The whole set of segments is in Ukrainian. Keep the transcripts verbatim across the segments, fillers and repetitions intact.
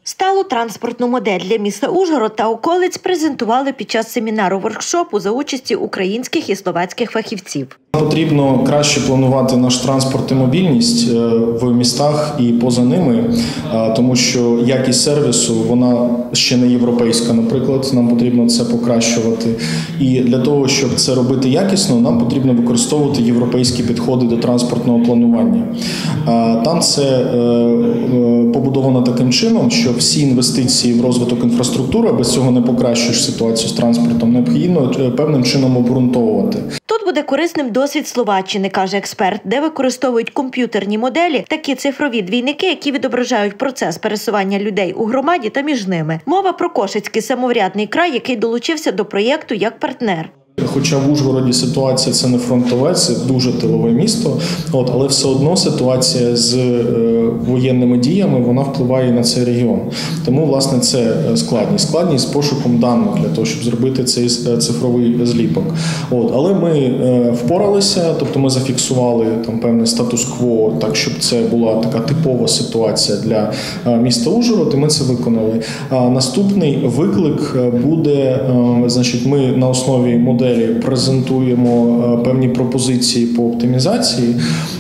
Сталу транспортну модель для міста Ужгород та околиць презентували під час семінару-воркшопу за участі українських і словацьких фахівців. Потрібно краще планувати наш транспорт і мобільність в містах і поза ними, тому що якість сервісу, вона ще не європейська, наприклад, нам потрібно це покращувати. І для того, щоб це робити якісно, нам потрібно використовувати європейські підходи до транспортного планування. Там це побудовано таким чином, що всі інвестиції в розвиток інфраструктури, без цього не покращуєш ситуацію з транспортом, необхідно певним чином обґрунтовувати. Тут буде корисним досвід Словаччини, каже експерт, де використовують комп'ютерні моделі, такі цифрові двійники, які відображають процес пересування людей у громаді та між ними. Мова про Кошицький самоврядний край, який долучився до проєкту як партнер. Хоча в Ужгороді ситуація це не фронтове, це дуже тилове місто, от, але все одно ситуація з е, воєнними діями, вона впливає на цей регіон. Тому, власне, це складність. Складність з пошуком даних для того, щоб зробити цей цифровий зліпок. От, але ми е, впоралися, тобто ми зафіксували там певний статус-кво, так, щоб це була така типова ситуація для е, міста Ужгород, і ми це виконали. А наступний виклик буде, е, значить, ми на основі моделі презентуємо певні пропозиції по оптимізації,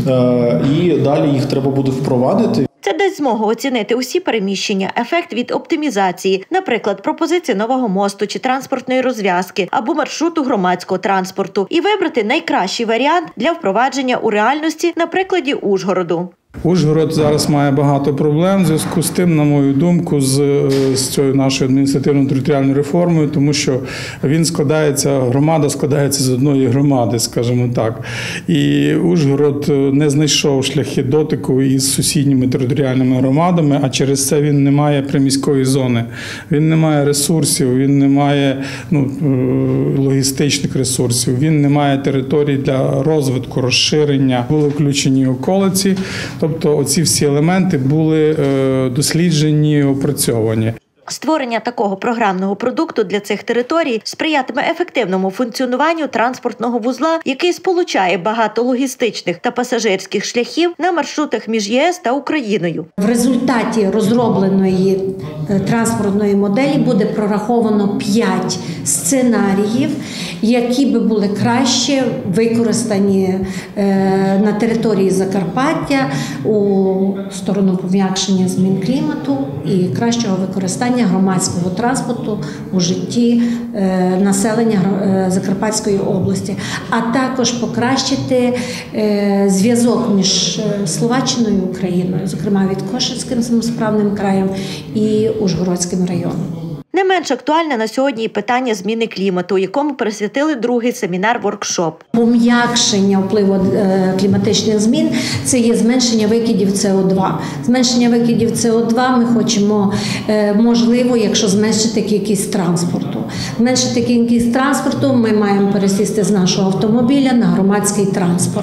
і далі їх треба буде впровадити. Це дасть змогу оцінити усі переміщення, ефект від оптимізації, наприклад, пропозиції нового мосту чи транспортної розв'язки або маршруту громадського транспорту, і вибрати найкращий варіант для впровадження у реальності на прикладі Ужгороду. Ужгород зараз має багато проблем в зв'язку з тим, на мою думку, з, з цією нашою адміністративно-територіальною реформою, тому що він складається, громада складається з одної громади, скажімо так. І Ужгород не знайшов шляхи дотику із сусідніми територіальними громадами, а через це він не має приміської зони. Він не має ресурсів, він не має ну, логістичних ресурсів, він не має територій для розвитку, розширення. Були включені околиці. Тобто оці всі елементи були досліджені, опрацьовані. Створення такого програмного продукту для цих територій сприятиме ефективному функціонуванню транспортного вузла, який сполучає багато логістичних та пасажирських шляхів на маршрутах між ЄС та Україною. В результаті розробленої транспортної моделі буде прораховано п'ять сценаріїв, які би були краще використані на території Закарпаття у сторону пом'якшення змін клімату і кращого використання громадського транспорту у житті населення Закарпатської області, а також покращити зв'язок між Словаччиною і Україною, зокрема від Кошицьким самосправним краєм і Ужгородським районом. Не менш актуальне на сьогодні і питання зміни клімату, якому присвятили другий семінар-воркшоп. Пом'якшення впливу кліматичних змін – це є зменшення викидів С О два. Зменшення викидів С О два ми хочемо, можливо, якщо зменшити кількість транспорту. Зменшити кількість транспорту ми маємо пересісти з нашого автомобіля на громадський транспорт.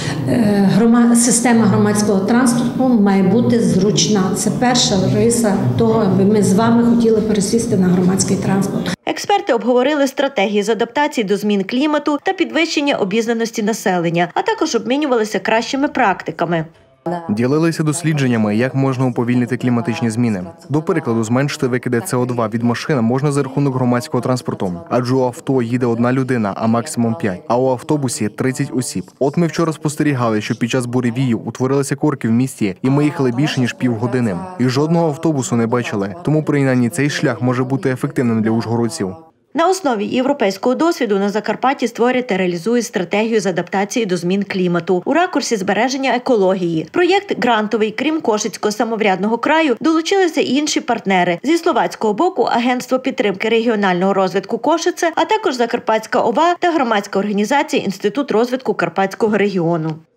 Система громадського транспорту має бути зручна. Це перша риса того, аби ми з вами хотіли пересісти на громадський транспорт. Експерти обговорили стратегії з адаптації до змін клімату та підвищення обізнаності населення, а також обмінювалися кращими практиками. Ділилися дослідженнями, як можна уповільнити кліматичні зміни. До прикладу, зменшити викиди С О два від машин можна за рахунок громадського транспорту. Адже у авто їде одна людина, а максимум п'ять, а у автобусі – тридцять осіб. От ми вчора спостерігали, що під час буревію утворилися корки в місті, і ми їхали більше, ніж півгодини. І жодного автобусу не бачили. Тому, принаймні, цей шлях може бути ефективним для ужгородців. На основі європейського досвіду на Закарпатті створює та реалізує стратегію з адаптації до змін клімату у ракурсі збереження екології. Проєкт грантовий, крім Кошицького самоврядного краю, долучилися і інші партнери. Зі словацького боку – Агентство підтримки регіонального розвитку Кошице, а також Закарпатська ОВА та громадська організація Інститут розвитку Карпатського регіону.